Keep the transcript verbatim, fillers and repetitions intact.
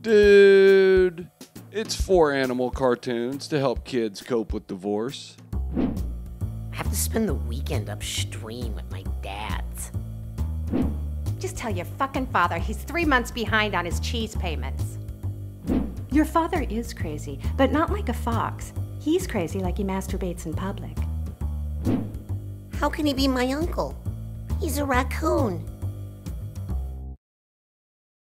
Dude, it's four animal cartoons to help kids cope with divorce. I have to spend the weekend upstream with my dads. Just tell your fucking father he's three months behind on his cheese payments. Your father is crazy, but not like a fox. He's crazy like he masturbates in public. How can he be my uncle? He's a raccoon.